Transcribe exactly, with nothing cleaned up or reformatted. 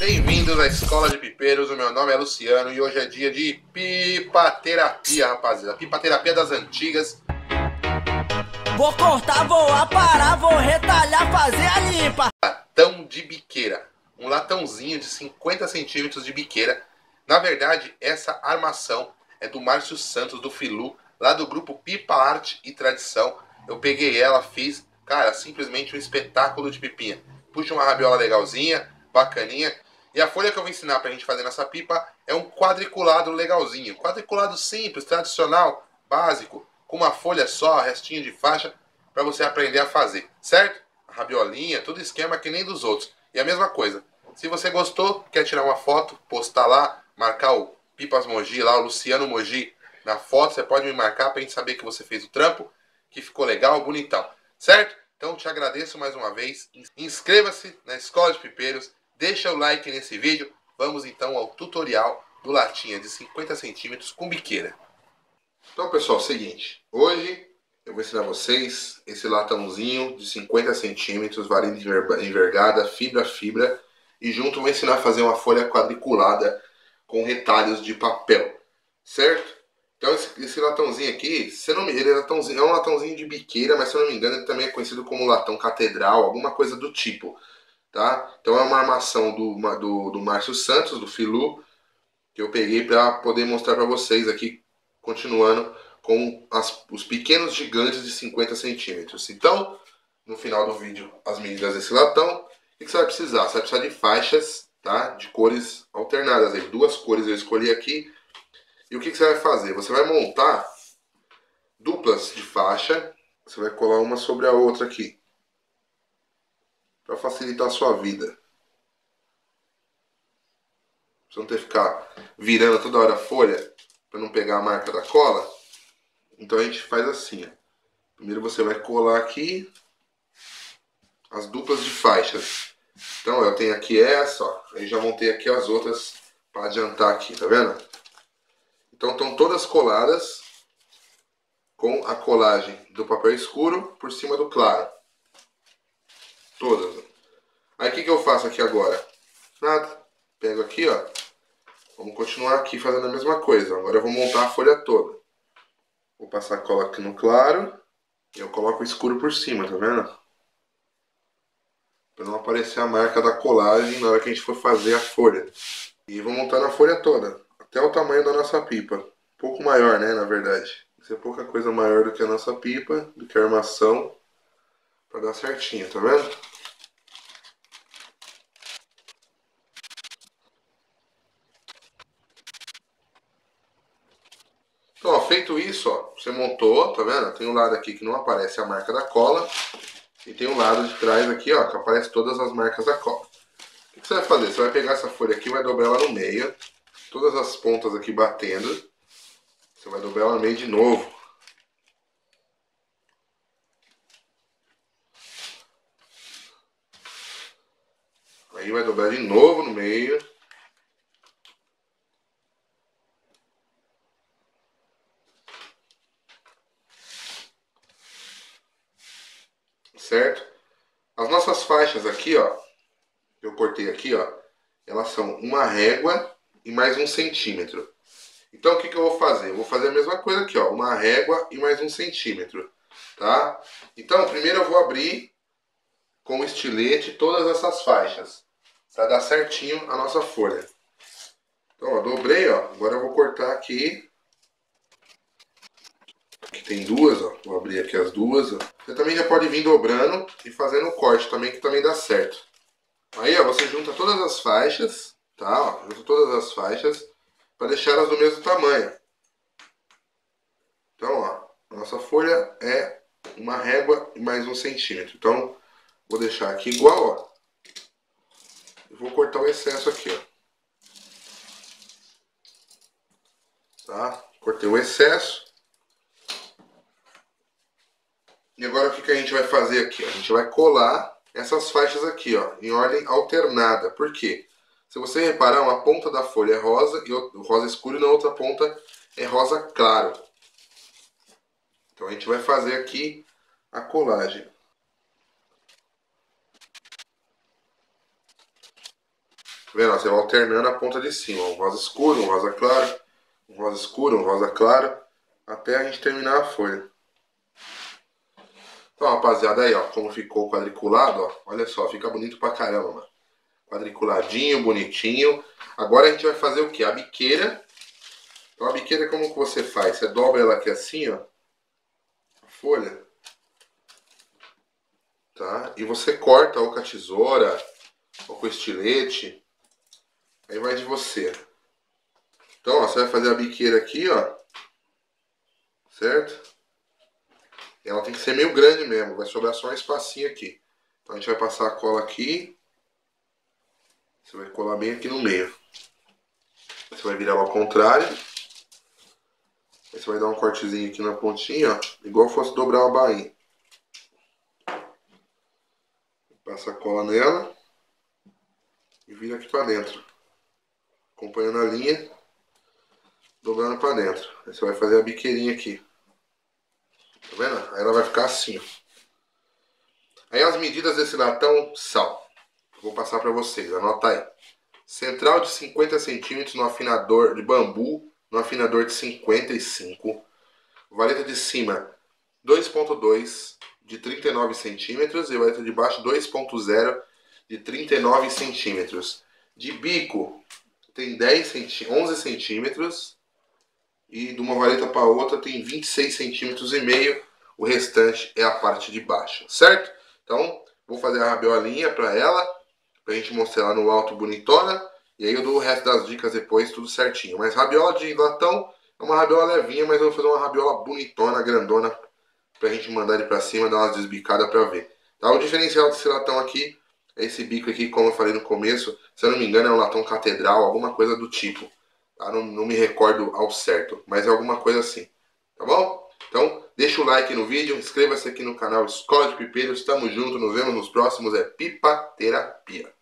Bem-vindos à Escola de Pipeiros, o meu nome é Luciano e hoje é dia de pipaterapia, rapaziada. Pipaterapia das antigas. Vou cortar, vou aparar, vou retalhar, fazer a limpa. Latão de biqueira. Um latãozinho de cinquenta centímetros de biqueira. Na verdade, essa armação é do Márcio Santos, do Filu, lá do grupo Pipa Arte e Tradição. Eu peguei ela, fiz, cara, simplesmente um espetáculo de pipinha. Puxa uma rabiola legalzinha, bacaninha. E a folha que eu vou ensinar pra gente fazer nessa pipa é um quadriculado legalzinho. Quadriculado simples, tradicional, básico, com uma folha só, restinho de faixa, pra você aprender a fazer, certo? A rabiolinha, tudo esquema que nem dos outros. E a mesma coisa, se você gostou, quer tirar uma foto, postar lá, marcar o Pipas Mogi lá, o Luciano Mogi na foto, você pode me marcar pra gente saber que você fez o trampo, que ficou legal, bonitão, certo? Então te agradeço mais uma vez. Inscreva-se na Escola de Pipeiros, deixa o like nesse vídeo. Vamos então ao tutorial do latinha de cinquenta centímetros com biqueira. Então pessoal, é o seguinte, hoje eu vou ensinar vocês esse latãozinho de cinquenta centímetros, varilha envergada, fibra a fibra, e junto vou ensinar a fazer uma folha quadriculada com retalhos de papel, certo? Então esse, esse latãozinho aqui, se não me ele é, latãozinho, é um latãozinho de biqueira, mas se eu não me engano ele também é conhecido como latão catedral, alguma coisa do tipo, tá? Então é uma armação do, do, do Márcio Santos, do Filu, que eu peguei para poder mostrar para vocês aqui, continuando com as, os pequenos gigantes de cinquenta centímetros. Então, no final do vídeo, as medidas desse latão. O que você vai precisar? Você vai precisar de faixas, tá? De cores alternadas. Aí, duas cores eu escolhi aqui. E o que você vai fazer? Você vai montar duplas de faixa. Você vai colar uma sobre a outra aqui, para facilitar a sua vida. Pra você não ter que ficar virando toda hora a folha, para não pegar a marca da cola. Então a gente faz assim, ó. Primeiro você vai colar aqui as duplas de faixas. Então ó, eu tenho aqui essa, ó. Aí já montei aqui as outras para adiantar aqui, tá vendo? Então estão todas coladas com a colagem do papel escuro por cima do claro. Todas. Aí o que, que eu faço aqui agora? Nada. Pego aqui, ó. Vamos continuar aqui fazendo a mesma coisa. Agora eu vou montar a folha toda. Vou passar a cola aqui no claro. E eu coloco o escuro por cima, tá vendo? Para não aparecer a marca da colagem na hora que a gente for fazer a folha. E vou montando a folha toda. Até o tamanho da nossa pipa. Um pouco maior, né, na verdade. Tem que ser pouca coisa maior do que a nossa pipa, do que a armação. Para dar certinho, tá vendo? Então, ó, feito isso, ó, você montou, tá vendo? Tem um lado aqui que não aparece a marca da cola. E tem um lado de trás aqui, ó, que aparece todas as marcas da cola. O que você vai fazer? Você vai pegar essa folha aqui e vai dobrar ela no meio. Todas as pontas aqui batendo. Você vai dobrar ela no meio de novo. Aí vai dobrar de novo no meio. Certo? As nossas faixas aqui, ó, eu cortei aqui, ó, elas são uma régua e mais um centímetro. Então o que, que eu vou fazer? Eu vou fazer a mesma coisa aqui, ó, uma régua e mais um centímetro, tá? Então primeiro eu vou abrir com o estilete todas essas faixas, para dar certinho a nossa folha. Então, ó, dobrei, ó, agora eu vou cortar aqui. Aqui tem duas, ó, vou abrir aqui as duas, ó. Você também já pode vir dobrando e fazendo o corte também, que também dá certo. Aí, ó, você junta todas as faixas, tá? Ó, junta todas as faixas para deixar elas do mesmo tamanho. Então, ó, a nossa folha é uma régua e mais um centímetro. Então, vou deixar aqui igual, ó. E vou cortar o excesso aqui, ó. Tá? Cortei o excesso. E agora o que, que a gente vai fazer aqui? Ó? A gente vai colar essas faixas aqui, ó, em ordem alternada. Por quê? Se você reparar, uma ponta da folha é rosa e o rosa escuro e na outra ponta é rosa claro. Então a gente vai fazer aqui a colagem. vendo? Você vai alternando a ponta de cima. Um rosa escuro, um rosa claro, um rosa escuro, um rosa claro, até a gente terminar a folha. Então, rapaziada, aí, ó, como ficou quadriculado, ó. Olha só, fica bonito pra caramba, mano. Quadriculadinho, bonitinho. Agora a gente vai fazer o que? A biqueira. Então, a biqueira, como que você faz? Você dobra ela aqui assim, ó. A folha. Tá? E você corta ou com a tesoura, ou com o estilete. Aí vai de você. Então, ó, você vai fazer a biqueira aqui, ó. Certo? E ela tem que ser meio grande mesmo. Vai sobrar só um espacinho aqui. Então a gente vai passar a cola aqui. Você vai colar bem aqui no meio. Você vai virar ao contrário. Aí você vai dar um cortezinho aqui na pontinha, ó. Igual fosse dobrar uma bainha. Passa a cola nela. E vira aqui pra dentro. Acompanhando a linha. Dobrando pra dentro. Aí você vai fazer a biqueirinha aqui. Tá vendo? Aí ela vai ficar assim, ó. Aí as medidas desse latão são... Vou passar pra vocês, anota aí. Central de cinquenta centímetros no afinador de bambu, no afinador de cinquenta e cinco. Vareta de cima dois ponto dois de trinta e nove centímetros e vareta de baixo dois ponto zero de trinta e nove centímetros. De bico tem dez onze centímetros e de uma vareta para outra tem vinte e seis centímetros e meio. O restante é a parte de baixo, certo? Então vou fazer a rabiolinha para ela, pra gente mostrar lá no alto bonitona. E aí eu dou o resto das dicas depois, tudo certinho. Mas rabiola de latão é uma rabiola levinha, mas eu vou fazer uma rabiola bonitona, grandona, pra gente mandar ele pra cima, dar umas desbicadas pra ver. Tá? O diferencial desse latão aqui é esse bico aqui, como eu falei no começo. Se eu não me engano é um latão catedral, alguma coisa do tipo. Tá? Não, não me recordo ao certo, mas é alguma coisa assim. Tá bom? Então deixa o like no vídeo, inscreva-se aqui no canal Escola de Pipeiros. Tamo junto, nos vemos nos próximos. É Pipa Terapia.